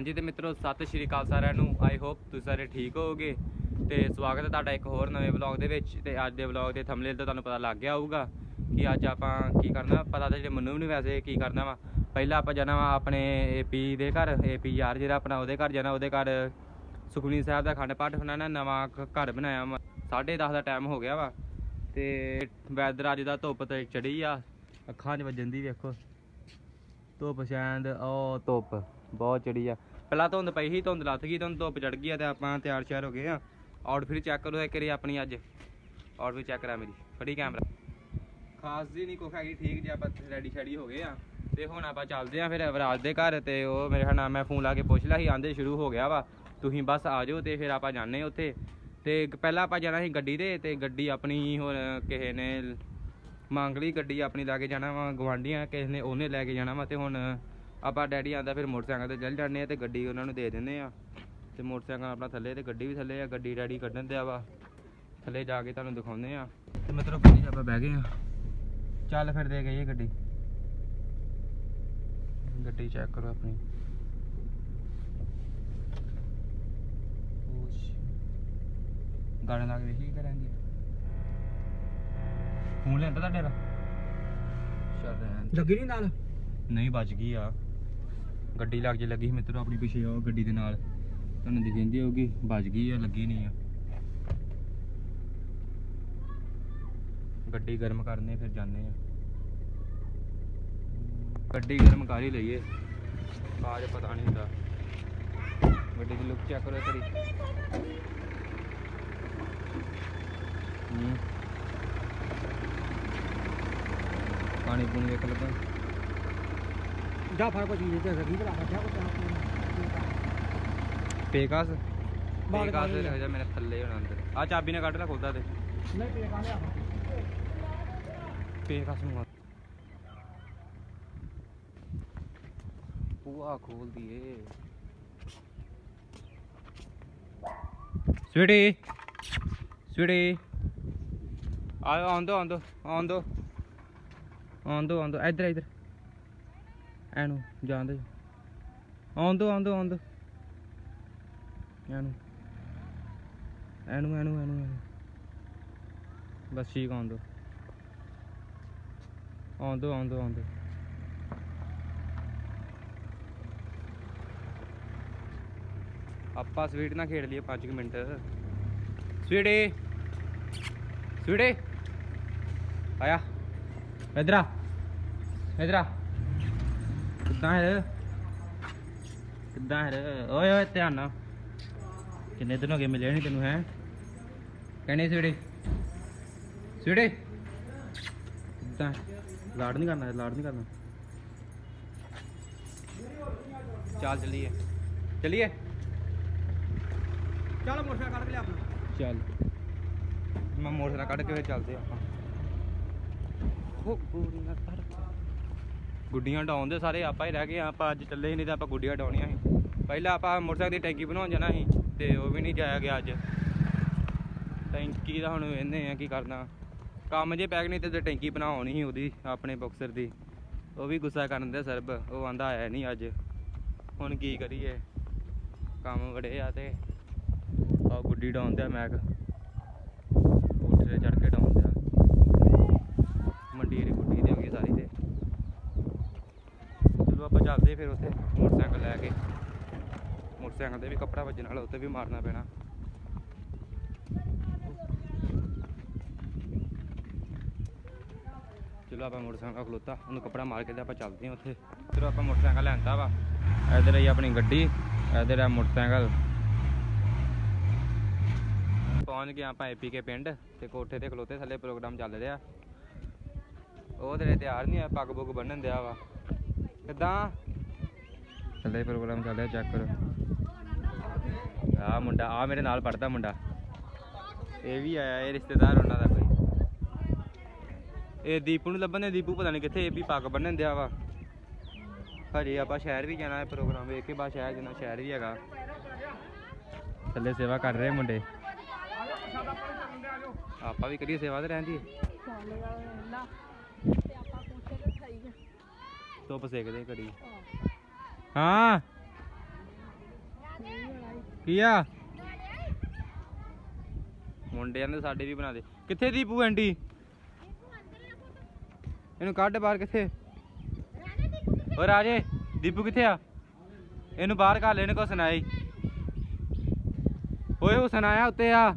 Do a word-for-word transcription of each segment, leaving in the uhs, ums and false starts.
जी तो मित्रों सत श्री अकाल सारिਆਂ ਨੂੰ। आई होप तुम सारे ठीक होगे। तो स्वागत है तुहाडा एक होर नवे व्लॉग दे विच। ते अज दे व्लॉग दे थंबनेल तो तुहानूं पता लग गया होगा कि अज आपां की करना। पता तो जे मैनूं भी नहीं वैसे की करना वा। पहला आपां जाना वा अपने ए पी दे घर, ए पी यार जिहड़ा अपना उहदे घर जाना। उहदे घर सुखमनी साहिब दा अखंड पाठ होना ना। नवां घर बनाया वा, साढ़े दस का टाइम हो गया वा। ते वैदर अज दा धुप्प ते चढ़ी आ, अखां च वजन दी वेखो धुप्प शैंद। ओ धुप्प बहुत चढ़ी आ। पहला धुंद पई ही, धुंद लथ गई, धुंद धुप्प चढ़ गई है। तो आप तैयार श्यार हो गए हाँ। आउटफिट चैक करो एक बारी अपनी अज आउटफिट चैक करा मेरी फड़ी कैमरा। खास जी नहीं कुछ हैगी, ठीक जी। आप रैडी शैडी हो गए हाँ। तो हुण आप चलते हैं फिर अवराज के घर। तो वह मेरे नाम मैं फोन ला के पुछ लिया, आंदे शुरू हो गया वा, तुसीं बस आ जाओ। तो फिर आप जाने उत्थे। तो पहला आप जाना ही गड्डी ते, ते गड्डी अपनी हुण किसी ने मंग ली, गड्डी अपनी लैके जाना वा। गवांढियां किसी ने उन्हें लैके जाना वा। तो हुण आप डैडी आंदा फिर मोटरसाइकिल ते चल जाने। तो गड्डी उन्होंने दे देने आ। तो मोटरसाइकिल अपना थले, तो गड्डी भी थले आ। गड्डी डैडी कड्ढन दिया वा, थले जाके तुहानूं दिखाउने आ। तो मतलब गड्डी च आप बह गए हाँ। चल फिर दे गई गड्डी। गड्डी चेक करो अपनी। गाने ला के देखी क्या रहेंगी। फोन लेंदा तुहाडे दा चल लगी नहीं नाल नहीं बच गई आ। गड्डी लग जे लगी मित्रों अपनी पिछे आओ गड्डी दे नाल तुहानूं दिखदी होगी। बच गई आ, लगी नहीं आ। गड्डी गर्म करने फिर जाने आ। गड्डी गर्म कर ही लईए, आज पता नहीं होंदा। गड्डी की लुक चेक करो करी। पानी पूनी देख लगा जा फर को चीज रखी चला रखा पेकास पेकास रह जा मेरे थल्ले होना अंदर। आ चाबी ने कट ला खोलदा ते नहीं पेकास आ पेकास नु बुआ खोल दिए। स्वीटी स्वीटी आओ आंदो आंदो आंदो आंदो आंदो इधर इधर एनू जान दे। आंदो आंदो आंदो एनू एनू एनू एनू एनू बस ठीक आंदो आंदो आंदो आंदो। आपा स्वीट ना खेड लिए पाँच मिनट। स्वीटी स्वीटी आया इधर आ इधर आ। किदा है किदा है ओए ओए ध्यान ना किन्ने दिन हो गए मिले नहीं तेनू है कहने स्वीटी स्वीटी किदा लाड नहीं करना लाड नहीं करना। चल चलिए चलिए चल मोटरसाइकिल कट के लिया अपना। चल मैं मोटरसाइकिल कट के फिर चलते आप। गुड्डियां डाउन दे सारे आप ही रह गए। आप अज चले ही नहीं तो आप गुड्डियां डाउनियां ही। पहले आप मोटरसाइकिल की टैंकी बनाने जाना ही, तो वह भी नहीं जाया गया अज। टैंकी का हम वेंदे हैं की करना काम जे पैक नहीं तो टैंकी बनानी ही वही अपने बॉक्सर की। वह भी गुस्सा कर दे सरब, वो आंदा आया नहीं अज। हुण की करिए काम बड़े आ। ते आ गुड्डी डाउन दिया मैक कोठे चढ़ के डाउन दिया। मंडी गुड्डी दी होगी सारी। ते चलो आप चलते फिर उत्थे मोटरसाइकिल लैके। मोटरसाइकिल से भी कपड़ा वजन वाला उत्ते भी मारना पैना। चलो आप मोटरसाइकिल खलोता उन्हें कपड़ा मार के आप चलते हैं उत्थे। चलो आप मोटरसाइकिल लैंता वा। इधर आई अपनी गड्डी, इधर है मोटरसाइकिल। पहुँच गए आप एपी के पिंड ते कोठे ते खलोते थले प्रोग्राम चल रहा। वो तेरे तैयार नहीं है, पग पुग बन्नन दिया वा किदा थले प्रोग्राम चल रहा। चेक करो आ मुंडा आ मेरे नाल पढ़ता मुंडा ये भी आया, ये रिश्तेदार उन्होंने कोई। ये दीपू नूं लभन, दीपू पता नहीं कितने, ये भी पग बन्नन दिया वा। हजे आप शहर भी जाना है प्रोग्राम वेख के बाद शहर जाना, शहर भी है थले सेवा कर रहे मुंडे। आप भी करिए सेवा तो रहती है। धुप सेकते घड़ी। हाँ ਕੀ ਆ ਮੁੰਡਿਆਂ ਦੇ ਸਾਡੇ ਵੀ ਬਣਾ ਦੇ। ਕਿੱਥੇ ਦੀਪੂ ਆਂਟੀ? ਇਹਨੂੰ ਕੱਢ ਬਾਹਰ। ਕਿੱਥੇ ਓ ਰਾਜੇ? ਦੀਪੂ ਕਿੱਥੇ ਆ? ਇਹਨੂੰ ਬਾਹਰ ਘੱਲ। ਇਹਨੇ ਕੋ ਸੁਣਾਈ ਓਏ ਉਹ ਸੁਣਾਇਆ ਉੱਤੇ ਆ।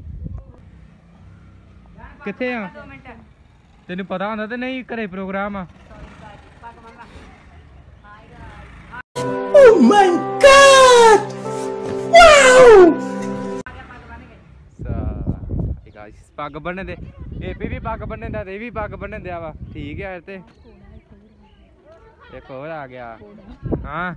ਕਿੱਥੇ ਆ? ਤੈਨੂੰ ਪਤਾ ਹੁੰਦਾ ਤੇ ਨਹੀਂ ਘਰੇ ਪ੍ਰੋਗਰਾਮ ਆ। Oh my God! Wow! Guys पग बनने दे। ए भी पग बनने दा, ये भी पग बनने दिया वा। ठीक है ते एक और आ गया। हाँ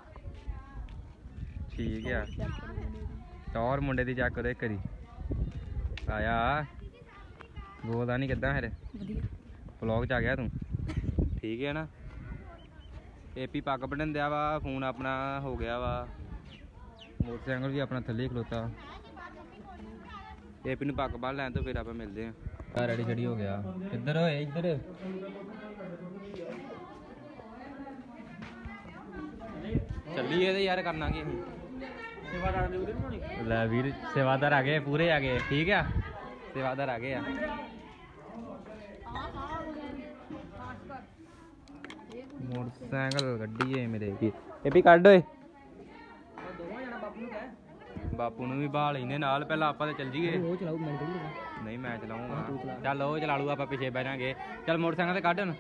ठीक है। और मुंडे दी चेक करो करी आया। बोलदा नहीं किदा फिर व्लॉग च आ गया तू। ठीक है ना। एपी पग बन दिया वा। फोन अपना हो गया वा। मोटरसाइकिल भी अपना थले खलोता। एपी नूं पग बन लैन तो फिर आप मिलते हैं। रेडी शेडी हो गया। किधर होए? इधर चलिए यार करना की लै वीर सेवादार आ गए पूरे आ गए। ठीक है सेवादार आ गए। मोटरसाइकिल गड्डी है मेरे की। ये भी कढ़ ओए बापू नूं भी बहा लेने नाल। पहला आपां ते चल जीए। नहीं मैं चलाऊंगा। चल ओ चला लू आप पिछे बह जाएंगे। चल मोटरसाइकिल ते कढ़ हुण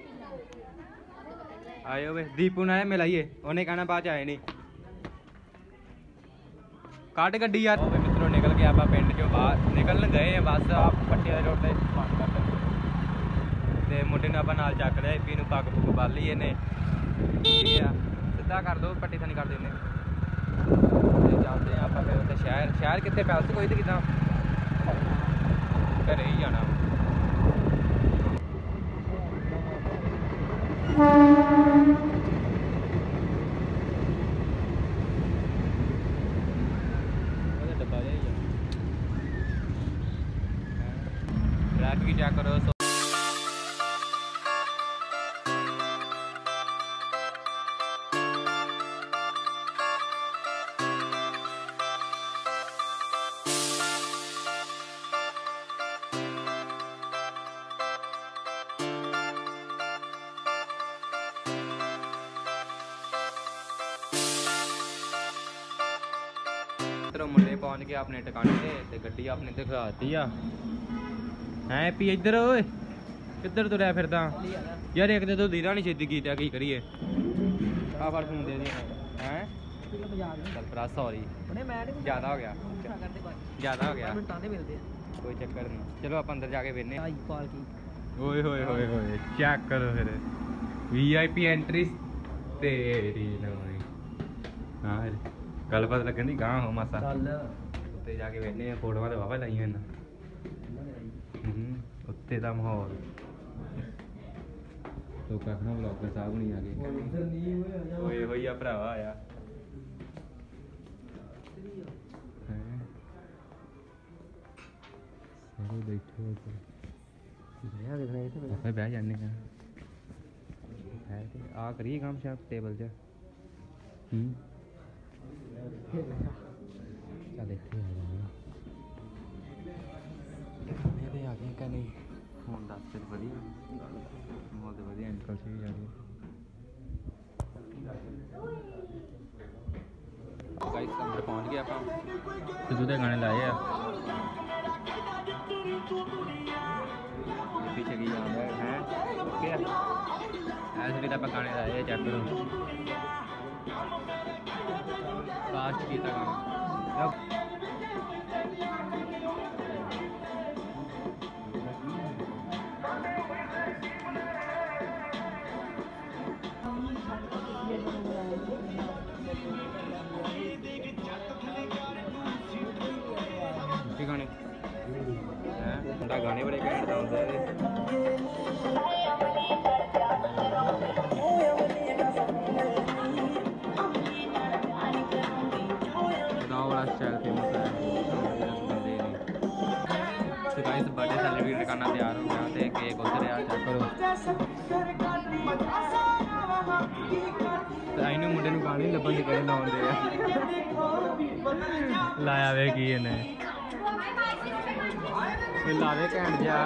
आए वे। दीपू ने मिलाइए उन्हें कहना बाद च आए नहीं। कढ़ गड्डी यार। मित्रों निकल के आप पिंड चो बाहर निकल गए हैं। बस आप पट्टिया रोड से बंद कर ते मुंडे नूं आपां नाल चक लिया। एपी नूं पग पुग बन ली इहने। ठीक है सीधा कर दो पट्टी थनी कर देने। चलते हैं आप फिर उत्थे शहर। शहर कितने पैलस कोई तो किदा घरे ही जाना। डब्बा ट्रैफिक चेक करो। मुंडे पहुंच गए अपने टिकाने से ते गड्डी अपने ते खड़ाती आ है। पी इधर ओए किधर तुरया फिरदा यार? एक तो दीदा नहीं छेती कीता की करिए। आ फड़ फोन दे दिया हैं। चल भरा सॉरी ज़्यादा हो गया ज़्यादा हो गया। कोई चक्कर नहीं। चलो आप अंदर जाके बेने। ओए होए होए होए चेक करो फिर वी आई पी एंट्री तेरी नवी। हाँ गल पता लगन दी गां हो मासा। उत्ते जाके बैठने फोटोआं तो वावा लाइया उत्ते दा माहौल। लोग आखना ब्लॉगर साहब नहीं आ गए। ओए होई आ भरावा आया सारे बैठे हो बह जाने का आ करिए काम शायद टेबल च। चल इतने आ गए क्या नहीं हूँ दस फिर वधिया माहौल तो वधिया अंकल से भी आ गए। गाइस अंदर पहुंच गए आप सिद्धू के गाने लाए आ। पीछे की जा रहा है ओके ऐसे भी आप गाने लाए चेक करो। फास्ट किया काम गाने हैं गाने बड़े घैंट होंगे। बर्थडे सेलिब्रेट करना तैयार हो गया तो केक उधर आ चेक करो। ਤੇ ਇਹਨੂੰ ਮੁੰਡੇ ਨੂੰ ਗਾਣੇ ਨੀ ਲੱਭਣ ਦੇ ਕਿਹੜੇ ਲਾਉਂਦੇ ਆ ਲਾਇਆ ਵੇ ਕੀ ਇਹਨੇ ਇਹ ਲਾਵੇ ਘੈਂਟ ਜਾ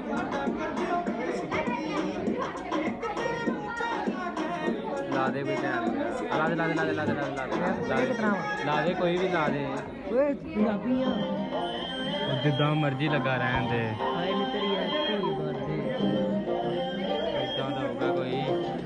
ਲਾ ਦੇ ਕੋਈ ਘੈਂਟ ਲਾ ਦੇ ਲਾ ਦੇ ਲਾ ਦੇ ਲਾ ਦੇ ਲਾ ਦੇ ਲਾ ਦੇ ਲਾ ਦੇ ਕੋਈ ਵੀ ਲਾ ਦੇ ਓਏ ਪੰਜਾਬੀ ਆ ਜਿੱਦਾਂ ਮਰਜ਼ੀ ਲੱਗਾ ਰਹਿਣ ਦੇ ਹਾਏ ਨੀ ਤੇਰੀ ਹੈਪੀ ਬਰਥਡੇ ਇਦਾਂ ਦਾ ਹੋਊਗਾ ਕੋਈ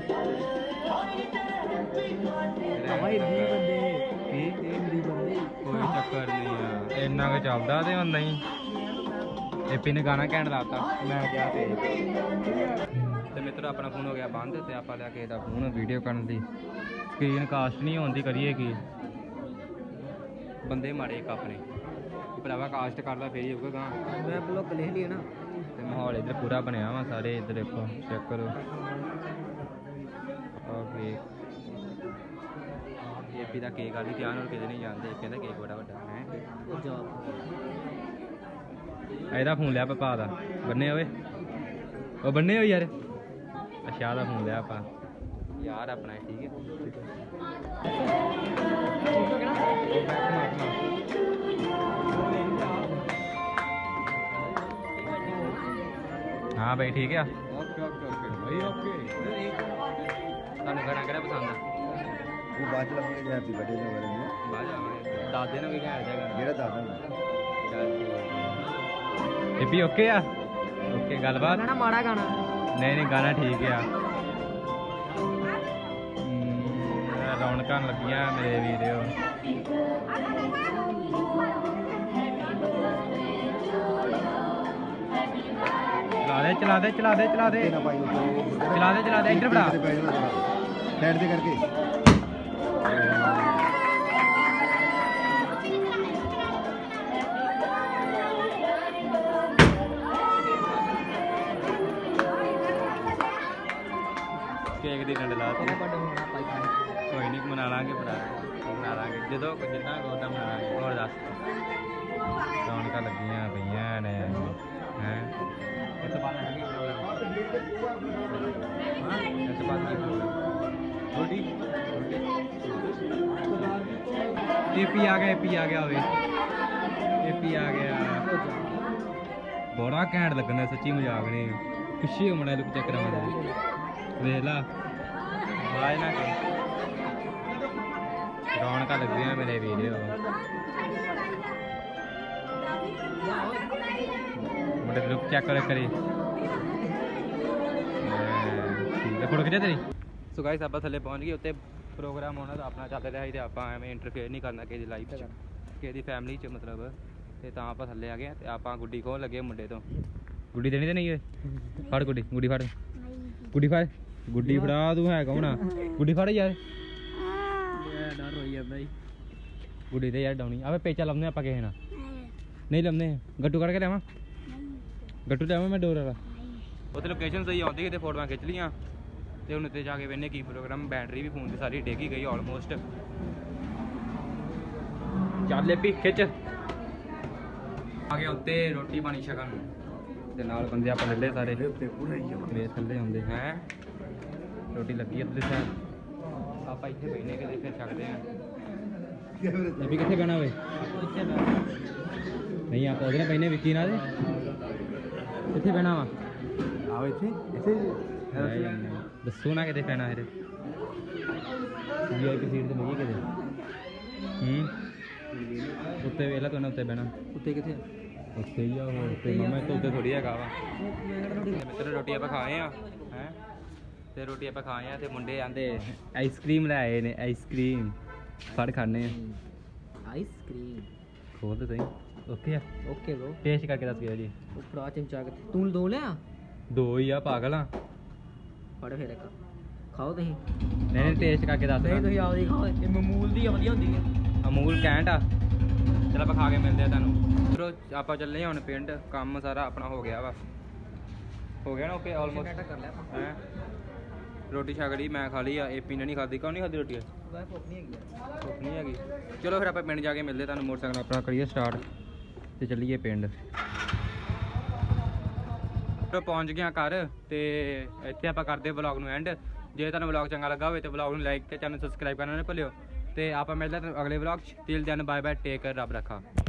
ਹਵਾਈ ਦੀ ਬੰਦੇ ਕੀ ਦੀ ਬੰਦੇ ਕੋਈ ਚੱਕਰ ਨਹੀਂ ਆ ਇੰਨਾ ਕੁ ਚੱਲਦਾ ਤੇ ਹੁਣ ਨਹੀਂ ਏਪੀ ਨੇ ਗਾਣਾ ਘੈਂਟ ਲਾਤਾ ਮੈਂ ਕਿਹਾ ਤੇ ਤੇ ਮਿੱਤਰ ਆਪਣਾ ਫੋਨ ਹੋ ਗਿਆ ਬੰਦ ਤੇ ਆਪਾਂ ਲਿਆ ਕੇ ਦਾ ਫੋਨ ਵੀਡੀਓ ਕਰਨ ਦੀ ਸਕਰੀਨ ਕਾਸਟ ਨਹੀਂ ਹੋਣ ਦੀ ਕਰੀਏ ਕੀ ਬੰਦੇ ਮਾੜੇ ਇੱਕ ਆਪਣੇ ਭਰਾਵਾ ਕਾਸਟ ਕਰਦਾ ਫੇਰ ਹੀ ਹੋਊਗਾ ਗਾਂ ਮੈਂ ਬਲੌਗ ਲਿਖ ਲਈ ਨਾ ਤੇ ਮਾਹੌਲ ਇੱਧਰ ਪੂਰਾ ਬਣਿਆ ਵਾ ਸਾਰੇ ਇੱਧਰ ਦੇਖੋ ਚੈੱਕ ਕਰੋ ਓਕੇ ਏਪੀ ਦਾ ਕੇਕ ਵਾਲੀ ਧਿਆਨ ਹੋਰ ਕਿਤੇ ਨਹੀਂ ਜਾਂਦੇ ਏਪੀ ਦਾ ਕੇਕ ਬੜਾ ਵੱਡਾ ਹੈ ਇਹਦਾ ਫੋਨ ਲਿਆ ਪਪਾ ਦਾ ਬੰਨੇ ਓਏ ਉਹ ਬੰਨੇ ਹੋ ਯਾਰ ਅੱਛਾ ਦਾ ਫੋਨ ਲਿਆ ਆਪਾਂ ਯਾਰ ਆਪਣਾ ਠੀਕ ਹੈ हाँ भाई ठीक है ओके ओके ओके भाई ओके ਤੁਹਾਨੂੰ ਗਾਣਾ ਕਿਹੜਾ ਪਸੰਦ ਆ ਉਹ ਬਾਅਦ ਚ ਲਾਵਾਂਗੇ ਹੈਪੀ ਬਰਥਡੇ ਦੇ ਬਾਰੇ ਵਿੱਚ ਬਾਅਦ ਆਵਾਂਗੇ ਦੱਸ ਦੇਣਾ ਵੀ ਕਿਹੜਾ ਹੈਗਾ ਜਿਹੜਾ ਦੱਸ ਦੇਣਾ ਏਪੀ ਓਕੇ ਆ ਓਕੇ ਗੱਲਬਾਤ ਗਾਣਾ ਮਾੜਾ ਗਾਣਾ ਨਹੀਂ ਨਹੀਂ ਗਾਣਾ ਠੀਕ ਆ ਰੌਣਕਾਂ ਲੱਗੀਆਂ ਮੇਰੇ ਵੀਡੀਓ चला दे चला दे चला दे चला दे चला दे चला दे इधर बड़ा साइड दे करके केक दी डंड ला कोई नहीं मना लांगे बड़ा मना लांगे जो जिन्ना उदा मना लांगे और दस रौनक लगियां पईयां ने हैं एपी आ गया एपी आ गया वे एपी आ गया बड़ा घैंट लगना सच्ची मजाक ने पिछे होना लुक चेक करा देख ला आवाज ना रौनक लग गया मेरे वीडियो मुंडे लुक चेक करे करी फोटो खिंचा तेरी सो गाइस आप थले पहुंच गए उत्ते प्रोग्राम होना तो अपना चल रहा है तो आप एवं इंटरफेयर नहीं करना किसी लाइफ किसी फैमिली च मतलब तो तां आप थले आ गए तो आप गुड्डी खोल लगे मुंडे तो गुड्डी देनी तो नहीं है फड़ गुड्डी गुड्डी फड़ गुड्डी फड़ गुड्डी फड़ा तू है कौन आ गुड्डी फड़ यार डर होई है भाई गुड्डी दे यार डाउनी आवे पेचा लमने आप किसी ना नहीं लमने गट्टू कट के लियावां गट्टू लियावां मैं डोर वाला उत्थे लोकेशन सही आती है फोटो खिंच लियां तो हूँ उत्ते जाके वेने की प्रोग्राम बैटरी भी फोन की सारी डेगी गई ऑलमोस्ट चल एपी खिच आ गया उत्ते रोटी पानी छकन ते नाल बंदे आप ले सारे मेरे थले आउंदे हैं रोटी लगी है उत्ते साइड आप इत्थे बहने के फिर छकते हैं एपी कित्थे बहना होवे नहीं आप उधर बहने विक्की नाल कित्थे बहना वा आओ इत्थे इत्थे दसो ना कि पैना फिर वी आई पी सीट तो मिली कि उत्ते वेला तो उत्ते बहना उत्ते कितने उत्ते ही उत्ते मम्मा तो उत्ते थोड़ी है वा मित्र रोटी आप खाए हैं तो रोटी आप खाए हैं तो मुंडे आंदे आइसक्रीम लै आए ने आइसक्रीम फड़ खाने आइसक्रीम खोल तो सही ओके ओके ब्रो टेस्ट करके दस जी उपर चिमचा तू दो लिया दो ही आ पागल हाँ फड़ फिर एक खाओ तुम नहीं टेस्ट करके दस नहीं तुम आपदी खाओ अमूल दी वधिया होंदी है अमूल कैंट आ चल आप खा के मिलते हैं तुहानू आप चले हम पिंड काम सारा अपना हो गया वा हो गया ना ओके ऑलमोस्ट कर लिया हैं रोटी छकड़ी मैं खा ली एपी ने नहीं खाधी कौन नहीं खाधी रोटी भुख नहीं हैगी चलो फिर आप पिंड जाके मिलते तुहानू मोटरसाइकिल अपना करिए स्टार्ट तो चलीए पिंड पहुंच गया घर तो इत्थे आप करते ब्लॉग नूं एंड ਜੇ ਤੁਹਾਨੂੰ ਵਲੌਗ ਚੰਗਾ ਲੱਗਾ ਹੋਵੇ ਤਾਂ ਵਲੌਗ ਨੂੰ ਲਾਈਕ ਤੇ ਚੈਨਲ ਸਬਸਕ੍ਰਾਈਬ ਕਰਨਾ ਨਾ ਭੁੱਲਿਓ। ਤੇ ਆਪਾਂ ਮਿਲਦੇ ਹਾਂ ਅਗਲੇ ਵਲੌਗ 'ਚ। Till then bye bye, take care, ਰੱਬ ਰੱਖਾ।